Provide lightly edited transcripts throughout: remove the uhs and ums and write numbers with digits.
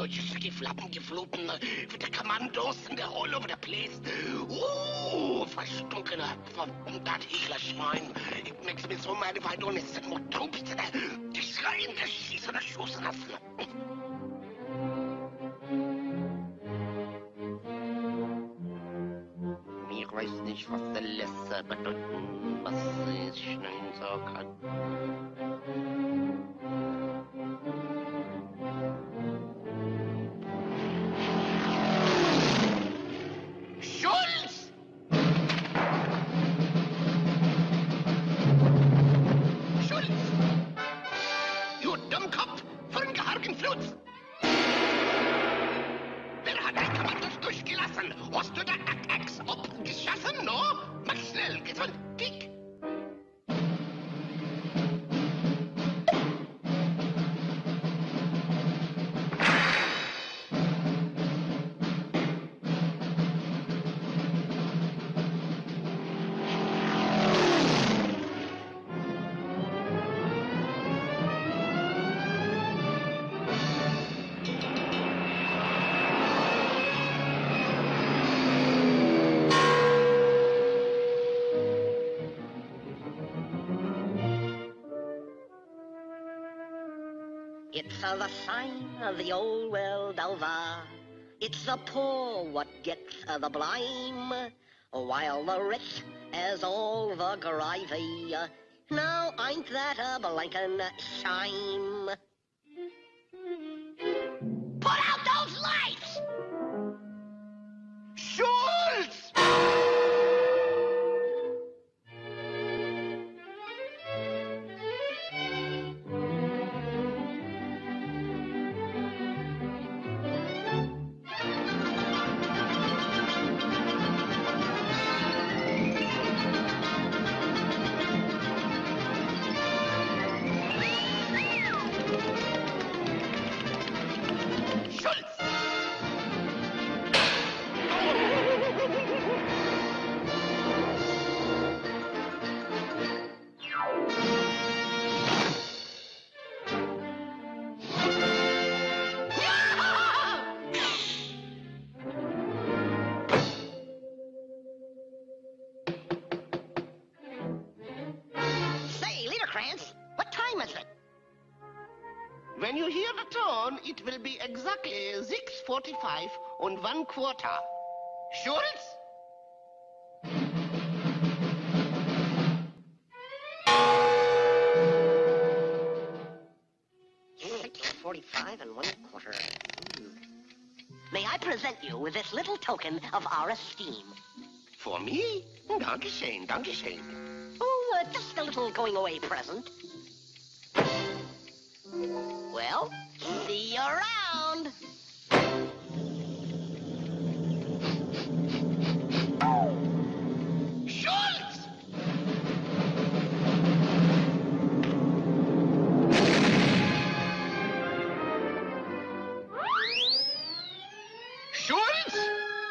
deutsche Skifflappen geflogen, with the commandos and they're all over the place. Ooh, verstunkene, that Hegler-Schwein. It makes me so mad if I don't listen more troops to the schreien, the schießen, the schießen lassen. Ich weiß nicht, was der Lässe bedeuten, was ich schnell sagen kann. Schulz! Schulz! Du Dummkopf von gehargen Flutz! Wer hat dein Kommandos durchgelassen? Hast du da Axe abgeschossen, no? Mach schnell, gesund, dick! It's the sign of the old world over. It's the poor what gets the blame, while the rich has all the gravy. Now ain't that a blankin' shame? Put out those lights! Schulz! What time is it? When you hear the tone, it will be exactly 6:45 and 1/4. Schulz? $6.45 and 1/4. May I present you with this little token of our esteem? For me? Dankeschön, Dankeschön. Oh, just a little going-away present. Well, see you around. Schulz! Schulz!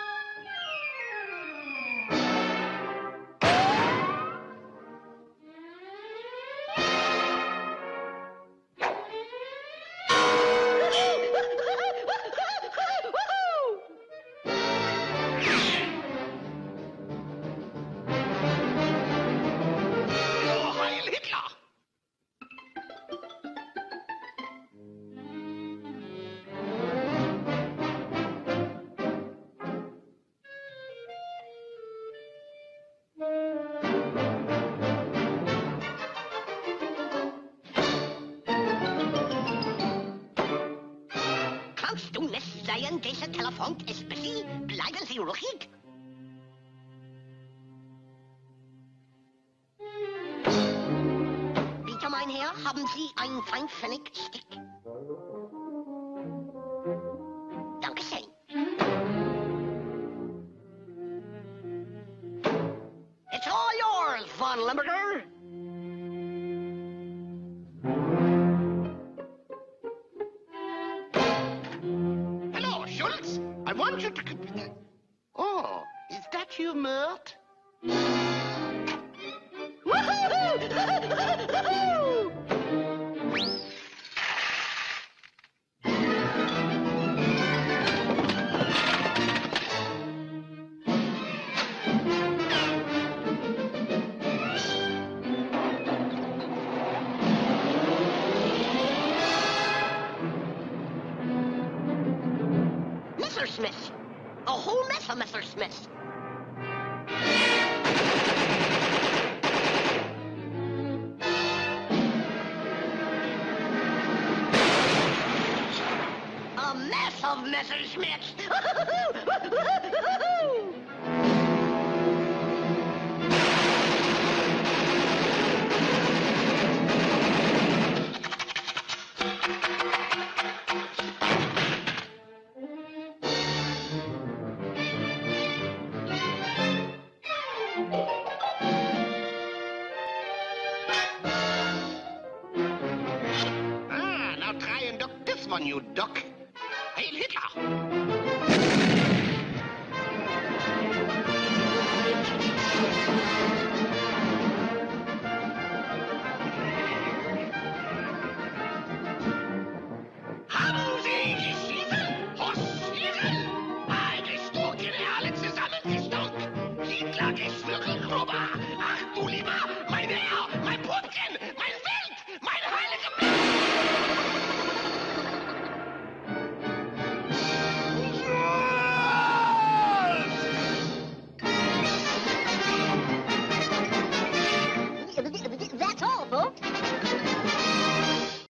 Kannst du nicht sehen, dieser Telefon ist busy? Bleiben Sie ruhig. Bitte, mein Herr, haben Sie einen Feinpfennig-Stick? Dankeschön. It's all yours, Von Limburger. I want you to... Oh, is that you, Mert? Messerschmitt. A mess of Messerschmitts. Now try and duck this one, you duck. Hail Hitler! Haben Sie geschieden? Hosschieden? All gestorkene, alle zusammengestockt. Hitler geschwürgelgrubber.